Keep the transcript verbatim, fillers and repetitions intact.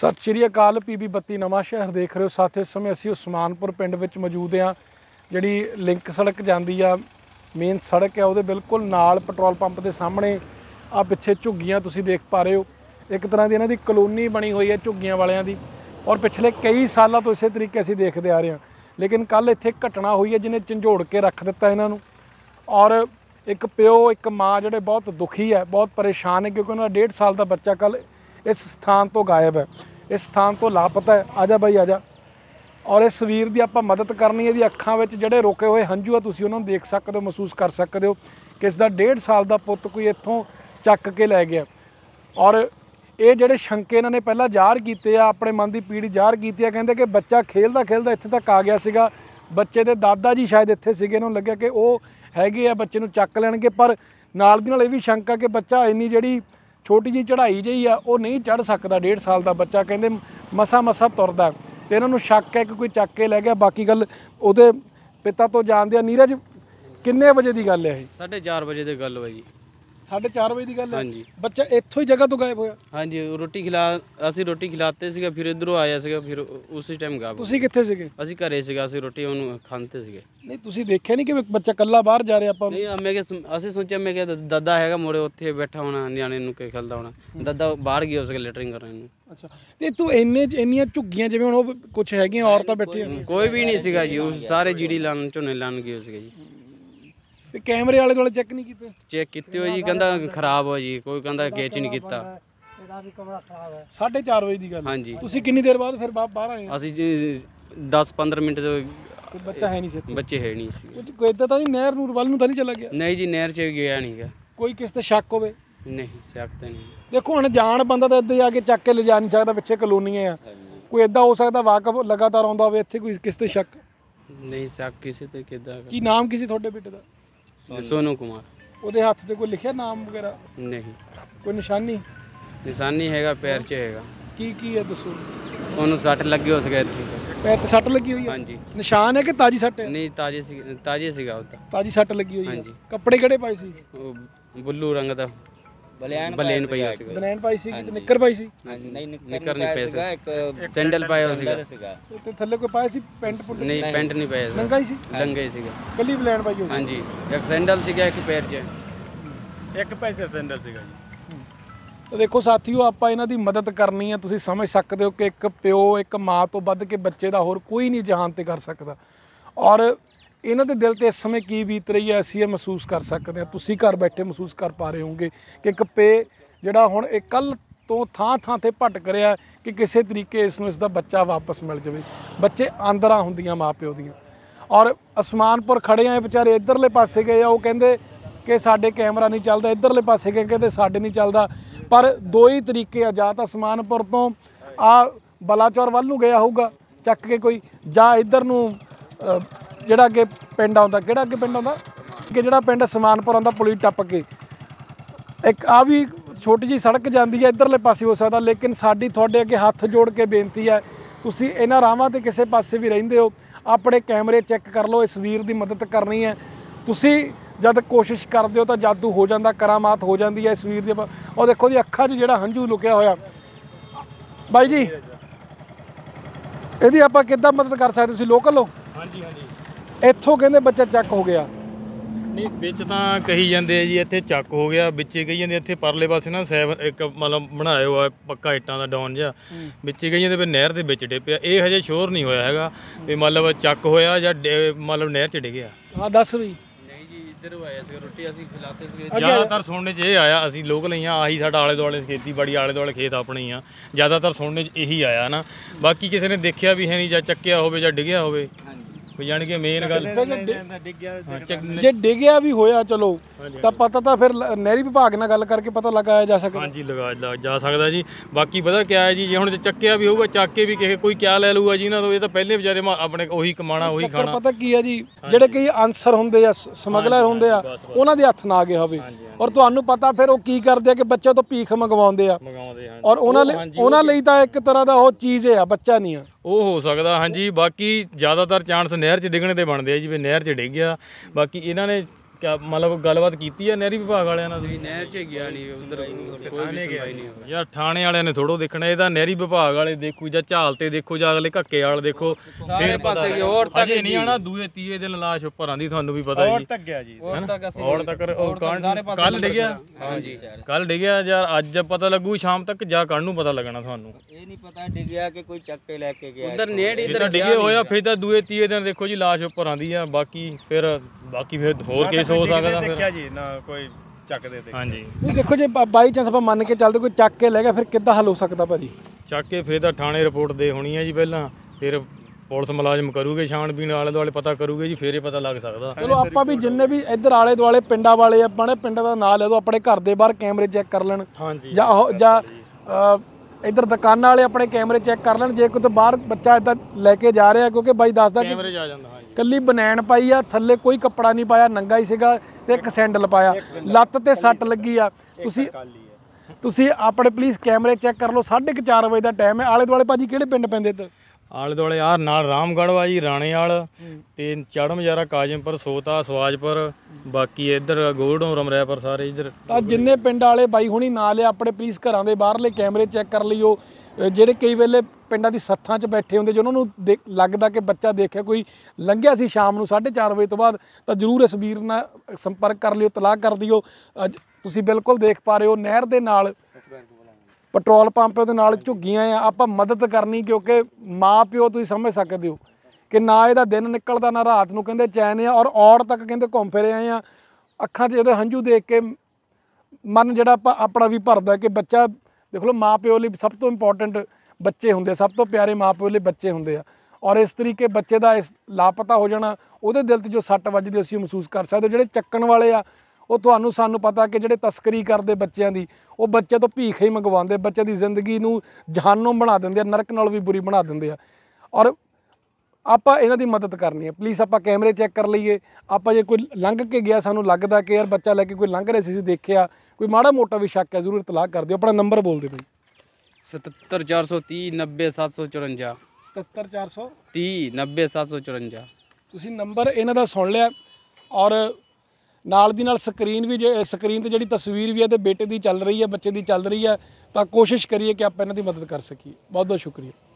सत श्री अकाल। पीबी बत्ती नवां शहर देख रहे हो साथियो। इस समय असी उस्मानपुर पिंड विच मौजूद हाँ। जिहड़ी लिंक सड़क जाती आ मेन सड़क है वो बिल्कुल नाल पेट्रोल पंप के सामने आ पिछे झुग्गियां तुसीं देख पा रहे हो। एक तरह की इन्हां दी कलोनी बनी हुई है झुग्गियां वालियां दी, और पिछले कई सालों तो इस तरीके असीं देखते आ रहे हैं। लेकिन कल इत्थे घटना हुई है जिन्हें झंझोड़ के रख दिता इन्हां नूं, और एक प्यो एक माँ जिहड़े बहुत दुखी है, बहुत परेशान है, क्योंकि उन्होंने डेढ़ साल का बच्चा कल इस स्थान तो गायब है, इस स्थान तो लापता है। आजा भाई आजा। और इस वीर की आप मदद करनी है। अखां विच जिहड़े रोके हुए हंझू आ तुसीं उन्हां नूं देख सकते हो, महसूस कर सकते हो कि इसका डेढ़ साल का पुत्त कोई इत्थों चक के लै गया। और ये जिहड़े शंके इन्हां ने पहला ज़ाहिर कीते आ, अपने मन की पीड़ ज़ाहिर कीती है। कहंदे कि बच्चा खेलदा खेलदा इत्थे तक आ गया सीगा, बच्चे दे दादा जी शायद इत्थे सीगे, इन्हां नूं लग्गिया कि वो हैगे आ बच्चे नूं चक लैणगे। पर नाल दी नाल इह वी शंका कि बच्चा इन्नी जिहड़ी छोटी जी चढ़ाई जी आ वो नहीं चढ़ सकता। डेढ़ साल का बच्चा कहंदे मसा मसा तुरदा, तो इन्हां नूं शक है कि कोई चक के लै गया। बाकी गल उहदे पिता तो जानदे आ। नीरज किन्ने बजे की गल है? साढ़े चार बजे की गल है जी। साढ़े चार बजे की गल है। हाँ जी। बच्चा इत्थों ही जगह तो गायब होया? हाँ जी, रोटी खिला असी रोटी खिलाते सीगे, फिर इधरों आया सीगा, फिर उसी टाइम गायब। तुसीं कित्थे सीगे? असी घरे सीगा, असी रोटी ਉਹਨੂੰ ਖਾਂਦੇ ਸੀਗੇ। नहीं तुसीं देखिया नहीं कि ਬੱਚਾ ਕੱਲਾ ਬਾਹਰ ਜਾ ਰਿਹਾ? ਆਪਾਂ नहीं मैं क्या ਅਸੀਂ ਸੋਚਿਆ ਮੈਂ ਕਿਹਾ ਦਾਦਾ ਹੈਗਾ ਮੋੜੇ ਉੱਥੇ ਬੈਠਾ ਹੋਣਾ, ਨਿਆਣੇ ਨੂੰ ਕੇ ਖੇਲਦਾ ਹੋਣਾ। ਦਾਦਾ ਬਾਹਰ ਗਿਆ ਉਸਕੇ ਲੈਟਰਿੰਗ ਕਰਨ ਨੂੰ। ਅੱਛਾ, ਤੇ ਤੂੰ ਇੰਨੇ ਇੰਨੀਆਂ ਝੁੱਗੀਆਂ ਜਿਵੇਂ ਹੁਣ ਉਹ ਕੁਝ ਹੈਗੀਆਂ ਔਰਤਾਂ ਬੈਠੀਆਂ? ਕੋਈ ਵੀ ਨਹੀਂ ਸੀਗਾ ਜੀ, ਉਹ ਸਾਰੇ ਜੀੜੀ ਲਾਣ ਝੋਨੇ ਲਾਣ ਗਏ ਸੀਗੇ ਜੀ। ਤੇ ਕੈਮਰੇ ਵਾਲੇ ਦੁਆਲੇ ਚੈੱਕ ਨਹੀਂ ਕੀਤੇ? ਚੈੱਕ ਕੀਤੇ ਹੋ ਜੀ, ਕਹਿੰਦਾ ਖਰਾਬ ਹੋ ਜੀ, ਕੋਈ ਕਹਿੰਦਾ ਕੇਚ ਨਹੀਂ ਕੀਤਾ। ਸਾਢੇ ਚਾਰ ਵਜੇ ਦੀ ਗੱਲ? ਹਾਂਜੀ। ਤੁਸੀਂ ਕਿੰਨੀ ਦੇਰ ਬਾਅਦ ਫਿਰ ਬਾਹਰ ਆਏ? ਅਸੀਂ ਜੀ दस पंद्रह मिनट तो ਬੱਚਾ ਹੈ ਨਹੀਂ ਸੀ? ਬੱਚੇ ਹੈ ਨਹੀਂ ਸੀ। ਕੋਈ ਇਦਾਂ ਤਾਂ ਨਹੀਂ ਨਹਿਰ ਨੂਰ ਵੱਲ ਨੂੰ ਤਾਂ ਨਹੀਂ ਚਲਾ ਗਿਆ? ਨਹੀਂ ਜੀ, ਨਹਿਰ 'ਚ ਗਿਆ ਨਹੀਂ ਗਾ। ਕੋਈ ਕਿਸ ਤੇ ਸ਼ੱਕ ਹੋਵੇ? ਨਹੀਂ ਸ਼ੱਕ ਤਾਂ ਨਹੀਂ। ਦੇਖੋ ਹੁਣ ਜਾਣ ਬੰਦਾ ਤਾਂ ਇੱਦਾਂ ਹੀ ਆ ਕੇ ਚੱਕ ਕੇ ਲਿਜਾ ਨਹੀਂ ਸਕਦਾ, ਪਿੱਛੇ ਕਲੋਨੀਆਂ ਆ। ਕੋਈ ਇਦਾਂ ਹੋ ਸਕਦਾ ਵਾਕਫ ਲਗਾਤਾਰ ਆਉਂਦਾ ਹੋਵੇ ਇੱਥੇ, ਕੋਈ ਕਿਸ ਤੇ ਸ਼ੱਕ? ਨਹੀਂ ਸ਼ੱਕ ਕਿਸੇ ਤੇ ਕਿੱਦਾਂ। ਕੀ ਨਾਮ ਕੀ ਸੀ ਤੁਹਾਡੇ ਬੇਟੇ ਦਾ? ਸੋਨੂ ਕੁਮਾਰ। ਉਹਦੇ ਹੱਥ ਤੇ ਕੋਈ ਲਿਖਿਆ ਨਾਮ ਵਗੈਰਾ? ਨਹੀਂ। ਕੋਈ ਨਿਸ਼ਾਨੀ? ਨਿਸ਼ਾਨੀ ਹੈਗਾ, ਪੈਰ 'ਚ ਹੈਗਾ। ਕੀ ਕੀ ਹੈ ਦੱਸੋ? ਉਹਨੂੰ ਸੱਟ ਲੱਗੀ ਹੋ ਸਕਿਆ ਇੱਥੇ। ਪੈਰ ਤੇ ਸੱਟ ਲੱਗੀ ਹੋਈ ਹੈ? ਹਾਂਜੀ। ਨਿਸ਼ਾਨ ਹੈ ਕਿ ਤਾਜੀ ਸੱਟ ਹੈ? ਨਹੀਂ ਤਾਜ਼ੇ ਸੀ, ਤਾਜ਼ੇ ਸੀਗਾ ਉਹ ਤਾਂ। ਤਾਜੀ ਸੱਟ ਲੱਗੀ ਹੋਈ ਹੈ? ਹਾਂਜੀ। ਕੱਪੜੇ ਕਿਹੜੇ ਪਾਏ ਸੀ? ਉਹ ਬੁੱਲੂ ਰੰਗ ਦਾ ਬਲੈਨ ਬਲੈਨ ਪਾਇਆ ਸੀਗਾ। ਬਨੈਣ ਪਾਈ ਸੀ ਤੇ ਨਿੱਕਰ ਪਾਈ ਸੀ? ਨਹੀਂ ਨਿੱਕਰ ਨਹੀਂ ਪਾਇਆ ਸੀਗਾ, ਇੱਕ ਸੈਂਡਲ ਪਾਇਆ ਸੀਗਾ। ਤੇ ਥੱਲੇ ਕੋਈ ਪਾਇਆ ਸੀ ਪੈਂਟ ਪੁੱਟ? ਨਹੀਂ ਪੈਂਟ ਨਹੀਂ ਪਾਇਆ ਸੀਗਾ, ਨੰਗਾ ਹੀ ਸੀ? ਲੰਗਾ ਹੀ ਸੀਗਾ। ਕੱਲੀ ਬਲੈਣ ਪਾਈ ਹੋਈ? ਹਾਂਜੀ, ਇੱਕ ਸੈਂਡਲ ਸੀਗਾ, ਇੱਕ ਪੈਰ 'ਚ ਇੱਕ ਪੈਰ 'ਚ ਸੈਂਡਲ ਸੀਗਾ ਜੀ। तो देखो साथियों, आप इन्हां दी मदद करनी है। तुसीं समझ सकते हो कि एक प्यो एक माँ तो वध के बच्चे का होर कोई नहीं जहान ते कर सकता। और इन्हां दे दिल ते इस समय की बीत रही है असीं ये महसूस कर सकते हैं। तुसीं घर बैठे महसूस कर पा रहे होंगे कि एक पे जिहड़ा हुण एक कल तो थां थां ते भटक रहा कि किसी तरीके इसनूं इसदा बच्चा वापस मिल जाए। बच्चे आंदरां हुंदियां माँ प्यो दियां। और असमानपुर खड़े आए बेचारे, इधरले पासे गए आ, वो कहंदे कि साडे कैमरा नहीं चलदा, इधरले पासे गए कहते साडे नहीं चलदा। पर दो ही तरीके आ, जां तां असमानपुर तो आ बलाचौर वल नूं गया होऊगा चक के कोई, जां इधर नूं जिहड़ा अगे पिंड आउंदा, किहड़ा अगे पिंड आउंदा कि जिहड़ा पिंड असमानपुर आउंदा पुली टप के एक आ भी छोटी जी सड़क जाती है, इधरले पासे हो सकता। लेकिन साडी तुहाडे अगे हत्थ जोड़ के बेनती है, तुसीं इन्हां राहां ते किसी पासे भी रहिंदे हो, अपने कैमरे चैक कर लो। इस वीर की मदद करनी है। तुसीं जद कोशिश करते हो तो जादू हो जाता, करामात हो जाती है इस वीर दी। और देखो जी अखां 'च जिहड़ा हंझू लुकिया होया। बाई जी इहदी आपां किद्दां मदद कर सकदे? तुसीं लोकल हो? हाँ जी हाँ जी। इत्थों कहंदे बच्चा चक हो गया। नहीं विच तां कही जांदे जी इत्थे चक हो गया, विचे कही जांदे इत्थे परले पासे ना सैव एक मतलब बनाया होया पक्का इट्टां दा डॉन जिहा, विचे कही जांदे भी नहर दे विच डिप्पिया। इह हजे श्योर नहीं होया हैगा भी मतलब चक होया जां मतलब नहर च डिग्गिया। हाँ दस भी ਨਹੀਂ ਜੀ, ਇੱਧਰ ਆਇਆ ਸੀ ਰੋਟੀ ਅਸੀਂ ਖਿਲਾਤੇ ਸੀ। ਜ਼ਿਆਦਾਤਰ ਸੁਣਨੇ 'ਚ ਇਹ ਆਇਆ, ਅਸੀਂ ਲੋਕਲ ਹੀ ਆ, ਆਹੀ ਸਾਡਾ ਆਲੇ ਦੁਆਲੇ ਖੇਤੀਬਾੜੀ ਆਲੇ ਦੁਆਲੇ ਖੇਤ ਆਪਣੇ ਹੀ ਆ, ਜ਼ਿਆਦਾਤਰ ਸੁਣਨੇ 'ਚ ਇਹੀ ਆਇਆ ਨਾ। ਬਾਕੀ ਕਿਸੇ ਨੇ ਦੇਖਿਆ ਵੀ ਹੈ ਨਹੀਂ, ਜਾਂ ਚੱਕਿਆ ਹੋਵੇ ਜਾਂ ਡਿੱਗਿਆ ਹੋਵੇ। ਵੀ ਜਾਣ ਕੇ ਮੇਨ ਗੱਲ ਜੇ ਡਿੱਗਿਆ ਵੀ ਹੋਇਆ ਚਲੋ ਤਾਂ ਪਤਾ ਤਾਂ ਫਿਰ ਨਹਿਰੀ ਵਿਭਾਗ ਨਾਲ ਗੱਲ ਕਰਕੇ ਪਤਾ ਲਗਾਇਆ ਜਾ ਸਕਦਾ। ਹਾਂਜੀ ਲਗਾ ਜਾ ਸਕਦਾ ਜੀ। ਬਾਕੀ ਪਤਾ ਕਿਆ ਹੈ ਜੀ, ਜੇ ਹੁਣ ਚੱਕਿਆ ਵੀ ਹੋਊਗਾ, ਚੱਕ ਕੇ ਵੀ ਕਿਸੇ ਕੋਈ ਕਿਆ ਲੈ ਲੂਗਾ ਜੀ ਇਹਨਾਂ ਤੋਂ। ਇਹ ਤਾਂ ਪਹਿਲੇ ਵਿਚਾਰੇ ਆਪਣੇ ਉਹੀ ਕਮਾਣਾ ਉਹੀ ਖਾਣਾ। ਪਤਾ ਕੀ ਹੈ ਜੀ, ਜਿਹੜੇ ਕਈ ਆਨਸਰ ਹੁੰਦੇ ਆ, ਸਮਗਲਰ ਹੁੰਦੇ ਆ, ਉਹਨਾਂ ਦੇ ਹੱਥ ਨਾ ਆ ਗਿਆ ਹੋਵੇ। ਔਰ ਤੁਹਾਨੂੰ ਪਤਾ ਫਿਰ ਉਹ ਕੀ ਕਰਦੇ ਆ ਕਿ ਬੱਚੇ ਤੋਂ ਭੀਖ ਮੰਗਵਾਉਂਦੇ ਆ। ਔਰ ਉਹਨਾਂ ਲਈ ਉਹਨਾਂ ਲਈ ਤਾਂ ਇੱਕ ਤਰ੍ਹਾਂ ਦਾ ਉਹ ਚੀਜ਼ ਆ, ਬੱਚਾ ਨਹੀਂ ਆ ਉਹ ਹੋ ਸਕਦਾ। ਹਾਂਜੀ ਬਾਕੀ ਜ਼ਿਆਦਾਤਰ ਚਾਂਸ ਨਹਿਰ 'ਚ ਡਿੱਗਣ ਦੇ ਬਣਦੇ ਆ ਜੀ, ਵੀ ਨਹਿਰ 'ਚ ਡਿੱਗ ਗਿਆ। ਬਾਕੀ ਇਹਨਾਂ ਨੇ ਕਿਆ ਮਤਲਬ ਗੱਲਬਾਤ ਕੀਤੀ ਆ ਨਹਿਰੀ ਵਿਭਾਗ ਵਾਲਿਆਂ ਨਾਲ? ਨਹਿਰ 'ਚ ਗਿਆ ਨਹੀਂ ਉਧਰ, ਕੋਈ ਵੀ ਸੁਣਵਾਈ ਨਹੀਂ ਹੋਈ ਯਾਰ ਥਾਣੇ ਵਾਲਿਆਂ ਨੇ ਥੋੜੋ ਦੇਖਣਾ, ਇਹ ਤਾਂ ਨਹਿਰੀ ਵਿਭਾਗ ਵਾਲੇ ਦੇਖੋ ਜਾਂ ਝਾਲ ਤੇ ਦੇਖੋ ਜਾਂ ਅਗਲੇ ਘੱਕੇ ਵਾਲ ਦੇਖੋ, ਸਾਰੇ ਪਾਸੇ ਗਏ। ਹੋਰ ਤੱਕ ਨਹੀਂ ਆਣਾ, ਦੂਏ ਤੀਏ ਦਿਨ ਲਾਸ਼ ਉੱਪਰ ਆਂਦੀ, ਤੁਹਾਨੂੰ ਵੀ ਪਤਾ ਜੀ। ਹੋਰ ਤੱਕ ਗਿਆ ਜੀ, ਹੋਰ ਤੱਕ ਅਸੀਂ ਹੋਰ ਤੱਕ ਕੱਲ ਡਿੱਗਿਆ। ਹਾਂਜੀ ਕੱਲ ਡਿੱਗਿਆ ਯਾਰ, ਅੱਜ ਪਤਾ ਲੱਗੂ ਸ਼ਾਮ ਤੱਕ ਜਾਂ ਕੱਲ ਨੂੰ ਪਤਾ ਲੱਗਣਾ ਤੁਹਾਨੂੰ। ਇਹ ਨਹੀਂ ਪਤਾ ਡਿੱਗਿਆ ਕਿ ਕੋਈ ਚੱਕ ਕੇ ਲੈ ਕੇ ਗਿਆ ਉਧਰ ਨੇੜ ਇਧਰ ਡਿੱਗੇ ਹੋਇਆ, ਫਿਰ ਤਾਂ ਦੂਏ ਤੀਏ ਦਿਨ ਦੇਖੋ ਜੀ ਲਾਸ਼ ਉੱਪਰ ਆਂਦੀ ਆ। ਬਾਕੀ ਫਿਰ ਬਾਕੀ ਫਿਰ ਹੋਰ ਕੇਸ ਹੋ ਸਕਦਾ ਫਿਰ। ਦੇਖਿਆ ਜੀ ਨਾ ਕੋਈ ਚੱਕਦੇ ਤੇ। ਹਾਂਜੀ ਨਹੀਂ ਦੇਖੋ ਜੇ ਬਾਈ ਚਾਂਸ ਆਪਾਂ ਮੰਨ ਕੇ ਚੱਲਦੇ ਕੋਈ ਚੱਕ ਕੇ ਲੈ ਗਿਆ, ਫਿਰ ਕਿੱਦਾਂ ਹੱਲ ਹੋ ਸਕਦਾ ਭਾਜੀ? ਚੱਕ ਕੇ ਫਿਰ ਤਾਂ ਥਾਣੇ ਰਿਪੋਰਟ ਦੇ ਹੋਣੀ ਹੈ ਜੀ ਪਹਿਲਾਂ, ਫਿਰ ਪੁਲਿਸ ਮੁਲਾਜ਼ਮ ਕਰੂਗੇ ਛਾਣਬੀਨ, ਆਲੇ ਦੁਆਲੇ ਪਤਾ ਕਰੂਗੇ ਜੀ, ਫਿਰ ਹੀ ਪਤਾ ਲੱਗ ਸਕਦਾ। ਚਲੋ ਆਪਾਂ ਵੀ ਜਿੰਨੇ ਵੀ ਇੱਧਰ ਆਲੇ ਦੁਆਲੇ ਪਿੰਡਾਂ ਵਾਲੇ ਆਪਾਂ ਨੇ ਪਿੰਡਾਂ ਦਾ ਨਾਂ ਲੈ ਦਿਓ, ਆਪਣੇ ਘਰ ਦੇ ਬਾਹਰ ਕੈਮਰੇ ਚੈੱਕ ਕਰ ਲੈਣ, ਹਾਂਜੀ ਜਾਂ ਉਹ ਜਾਂ ਇੱਧਰ ਦੁਕਾਨਾਂ ਵਾਲੇ ਆਪਣੇ ਕੈਮਰੇ ਚੈੱਕ ਕਰ ਲੈਣ ਜੇ ਕੋਈ ਬਾਹਰ ਬੱਚਾ ਇਦਾਂ ਲੈ ਕੇ ਜਾ ਰਿਹਾ, ਕਿਉਂਕਿ ਬਾਈ ਦੱਸਦਾ ਕਿ ਕੈਮਰੇ 'ਚ ਆ ਜਾਂਦਾ। ਹਾਂਜੀ ਕੱਲੀ ਬਨੈਣ ਪਾਈ ਆ, ਥੱਲੇ ਕੋਈ ਕੱਪੜਾ ਨਹੀਂ ਪਾਇਆ, ਨੰਗਾ ਹੀ ਸੀਗਾ ਤੇ ਇੱਕ ਸੈਂਡਲ ਪਾਇਆ, ਲੱਤ ਤੇ ਸੱਟ ਲੱਗੀ ਆ। ਤੁਸੀਂ ਤੁਸੀਂ ਆਪਣੇ ਪਲੀਜ਼ ਕੈਮਰੇ ਚੈੱਕ ਕਰ ਲਓ। ਸਾਢੇ ਕੁ ਚਾਰ ਵਜੇ ਦਾ ਟਾਈਮ ਹੈ। ਆਲੇ ਦੁਆਲੇ ਭਾਜੀ ਕਿਹੜੇ ਪਿੰਡ ਪੈਂਦੇ ਇੱਧਰ? ਆਲੇ ਦੁਆਲੇ ਯਾਰ ਨਾਲ ਰਾਮਗੜ੍ਹ ਵਾ ਜੀ, ਰਾਣੇਵਾਲ ਤੇ ਚੜ੍ਹ ਮਜਾਰਾ, ਕਾਜਮਪੁਰ, ਸੋਤਾ, ਸਵਾਜਪੁਰ, ਬਾਕੀ ਇੱਧਰ ਗੋਲਡੋਂ, ਰਮਰੈਪੁਰ, ਸਾਰੇ ਇੱਧਰ। ਤਾਂ ਜਿੰਨੇ ਪਿੰਡ ਵਾਲੇ ਬਾਈ ਹੁਣੀ ਨਾਂ ਲਿਆ, ਆਪਣੇ ਪਲੀਜ਼ ਘਰਾਂ ਦੇ ਬਾਹਰਲੇ ਕੈਮਰੇ ਚੈੱਕ ਕਰ ਲਿਓ। ਜਿਹੜੇ ਕਈ ਵੇਲੇ ਪਿੰਡਾਂ ਦੀ ਸੱਥਾਂ 'ਚ ਬੈਠੇ ਹੁੰਦੇ, ਜੇ ਉਹਨਾਂ ਨੂੰ ਲੱਗਦਾ ਕਿ ਬੱਚਾ ਦੇਖਿਆ ਕੋਈ ਲੰਘਿਆ ਸੀ ਸ਼ਾਮ ਨੂੰ ਸਾਢੇ ਚਾਰ ਵਜੇ ਤੋਂ ਬਾਅਦ, ਤਾਂ ਜ਼ਰੂਰ ਇਸ ਵੀਰ ਨਾਲ ਸੰਪਰਕ ਕਰ ਲਿਓ, ਤਲਾਕ ਕਰ ਦਿਓ। ਤੁਸੀਂ ਬਿਲਕੁਲ ਦੇਖ ਪਾ ਰਹੇ ਹੋ ਨਹਿਰ ਦੇ ਨਾਲ ਪੈਟਰੋਲ ਪੰਪ ਉਹਦੇ ਨਾਲ ਝੁੱਗੀਆਂ ਆ। ਆਪਾਂ ਮਦਦ ਕਰਨੀ, ਕਿਉਂਕਿ ਮਾਂ ਪਿਓ ਤੁਸੀਂ ਸਮਝ ਸਕਦੇ ਹੋ ਕਿ ਨਾ ਇਹਦਾ ਦਿਨ ਨਿਕਲਦਾ ਨਾ ਰਾਤ ਨੂੰ ਕਹਿੰਦੇ ਚੈਨ ਆ, ਔਰ ਔੜ ਤੱਕ ਕਹਿੰਦੇ ਘੁੰਮ ਫਿਰੇ ਆਏ ਆ। ਅੱਖਾਂ 'ਚ ਇਹਦੇ ਹੰਝੂ ਦੇਖ ਕੇ ਮਨ ਜਿਹੜਾ ਆਪਾਂ ਆਪਣਾ ਵੀ ਭਰਦਾ ਕਿ ਬੱਚਾ ਦੇਖ ਲਓ, ਮਾਂ ਪਿਓ ਲਈ ਸਭ ਤੋਂ ਇੰਪੋਰਟੈਂਟ ਬੱਚੇ ਹੁੰਦੇ, ਸਭ ਤੋਂ ਪਿਆਰੇ ਮਾਂ ਪਿਓ ਲਈ ਬੱਚੇ ਹੁੰਦੇ ਆ। ਔਰ ਇਸ ਤਰੀਕੇ ਬੱਚੇ ਦਾ ਇਸ ਲਾਪਤਾ ਹੋ ਜਾਣਾ, ਉਹਦੇ ਦਿਲ 'ਤੇ ਜੋ ਸੱਟ ਵੱਜਦੀ ਅਸੀਂ ਮਹਿਸੂਸ ਕਰ ਸਕਦੇ। ਜਿਹੜੇ ਚੱਕਣ ਵਾਲੇ ਆ ਉਹ ਤੁਹਾਨੂੰ ਸਾਨੂੰ ਪਤਾ ਕਿ ਜਿਹੜੇ ਤਸਕਰੀ ਕਰਦੇ ਬੱਚਿਆਂ ਦੀ, ਉਹ ਬੱਚੇ ਤੋਂ ਭੀਖ ਹੀ ਮੰਗਵਾਉਂਦੇ, ਬੱਚੇ ਦੀ ਜ਼ਿੰਦਗੀ ਨੂੰ ਜਹਾਨਮ ਬਣਾ ਦਿੰਦੇ ਆ, ਨਰਕ ਨਾਲ ਵੀ ਬੁਰੀ ਬਣਾ ਦਿੰਦੇ ਆ। ਔਰ ਆਪਾਂ ਇਹਨਾਂ ਦੀ ਮਦਦ ਕਰਨੀ ਹੈ। ਪਲੀਜ਼ ਆਪਾਂ ਕੈਮਰੇ ਚੈੱਕ ਕਰ ਲਈਏ। ਆਪਾਂ ਜੇ ਕੋਈ ਲੰਘ ਕੇ ਗਿਆ, ਸਾਨੂੰ ਲੱਗਦਾ ਕਿ ਯਾਰ ਬੱਚਾ ਲੈ ਕੇ ਕੋਈ ਲੰਘ ਰਿਹਾ ਸੀ, ਅਸੀਂ ਦੇਖਿਆ, ਕੋਈ ਮਾੜਾ ਮੋਟਾ ਵੀ ਸ਼ੱਕ ਹੈ, ਜ਼ਰੂਰ ਇਤਲਾਹ ਕਰ ਦਿਓ। ਆਪਣਾ ਨੰਬਰ ਬੋਲ ਦਿਓ ਬਾਈ। ਸਤੱਤਰ ਚਾਰ ਸੌ ਤੀਹ ਨੱਬੇ ਸੱਤ ਸੌ ਚੁਰੰਜਾ। ਸਤੱਤਰ ਚਾਰ ਸੌ ਤੀਹ ਨੱਬੇ ਸੱਤ ਸੌ ਚੁਰੰਜਾ। ਤੁਸੀਂ ਨੰਬਰ ਇਹਨਾਂ ਦਾ ਸੁਣ ਲਿਆ, ਔਰ ਨਾਲ ਦੀ ਨਾਲ ਸਕਰੀਨ ਵੀ ਜੇ ਸਕਰੀਨ 'ਤੇ ਜਿਹੜੀ ਤਸਵੀਰ ਵੀ ਹੈ ਤੇ ਬੇਟੇ ਦੀ ਚੱਲ ਰਹੀ ਹੈ, ਬੱਚੇ ਦੀ ਚੱਲ ਰਹੀ ਹੈ। ਤਾਂ ਕੋਸ਼ਿਸ਼ ਕਰੀਏ ਕਿ ਆਪਾਂ ਇਹਨਾਂ ਦੀ ਮਦਦ ਕਰ ਸਕੀਏ। ਬਹੁਤ ਬਹੁਤ ਸ਼ੁਕਰੀਆ।